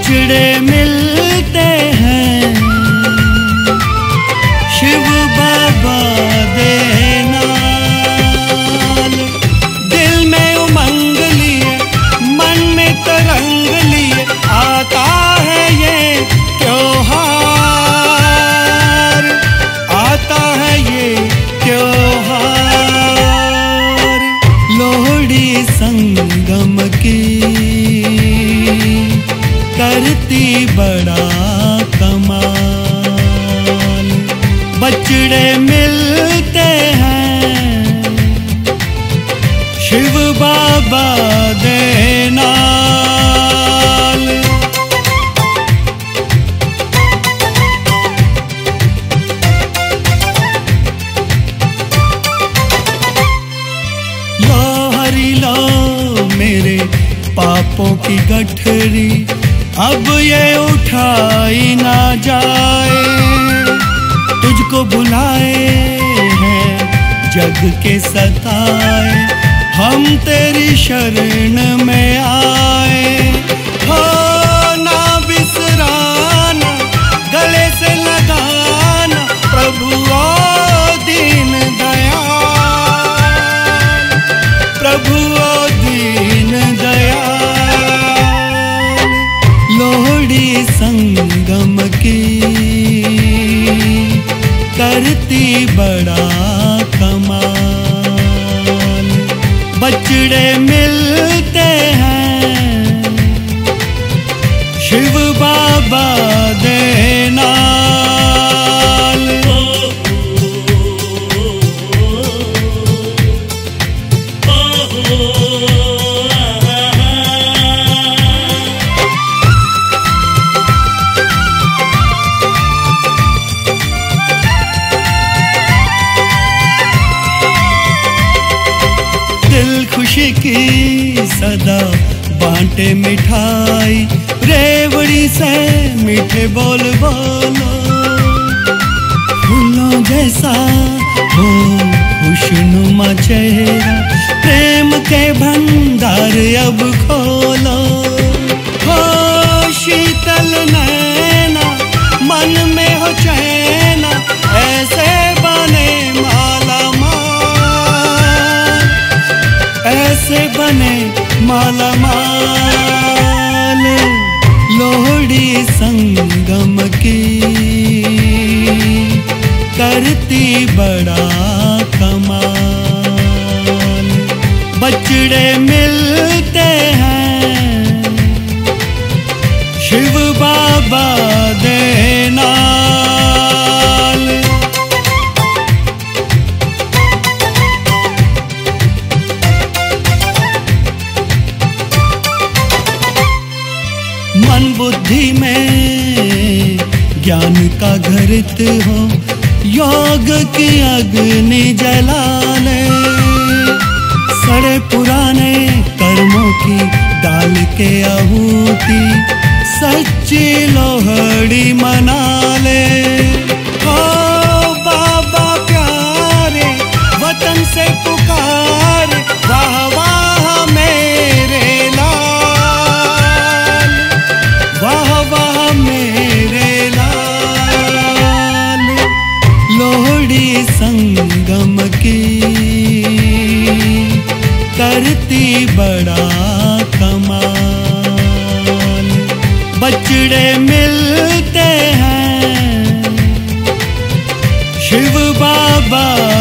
बछड़े मिलते हैं, शिव बाबा दे नाल। दिल में उमंग लिए, मन में तरंग लिए, आता है ये त्योहार, आता है ये त्योहार। लोहड़ी संगम की करती बड़ा कमाल। बछड़े मिलते हैं, शिव बाबा दे नाल। लो हरि लो मेरे पापों की गठरी, अब ये उठाई ना जाए। तुझको बुलाए हैं जग के सताए, हम तेरी शरण में आए। हो ना बिसराना, गले से लगाना प्रभु ओ दीन दयाल, प्रभु ओ दीन दयाल। लोहड़ी संगम की करती बड़ा कमाल। बछड़े मिलते हैं, शिव बाबा दे नाल। दिल खुशी की सदा बांटे मिठाई, रेवड़ी से मीठे बोल बोलो। फूलों जैसा हो खुशनुमा चेहरा, प्रेम के भंडार अब खोलो। हो शीतल नैना, मन में हो चैना, ऐसे बने माला माल, ऐसे बने माला माल। लोहड़ी संगम की करती बड़ा कमाल। बछड़े मिलते हैं, शिव बाबा दे नाल। मन बुद्धि में ज्ञान का घृत हो, योग की अग्नि जला ले। सड़े पुराने कर्मों की डाल के आहूति, सच्ची लोहड़ी मना ले। ओ बाबा प्यारे, वतन से पुकारे, वाह वाह मेरे लाल, वाह वाह मेरे लाल। लोहड़ी संगम की करती बड़ा कमाल। बछड़े मिलते हैं, शिव बाबा